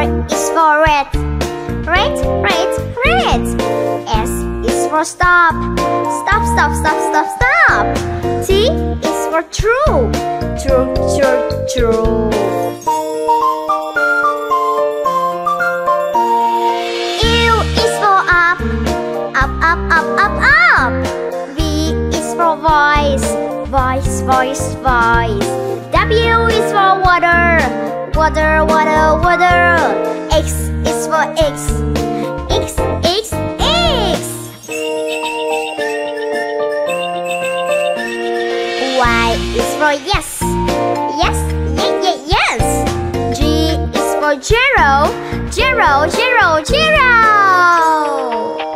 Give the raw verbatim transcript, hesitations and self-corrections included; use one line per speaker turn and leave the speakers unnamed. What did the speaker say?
is for red. Red, red, red. S is for stop. Stop, stop, stop, stop, stop. T is for true. True, true, true. U is for up. Up, up, up, up, up. V is for voice. Voice, voice, voice. W is for water. Water, water, water. X is for X. X, X, X. Y is for yes. Yes, yeah, yeah, yes. G is for zero. Zero, zero, zero.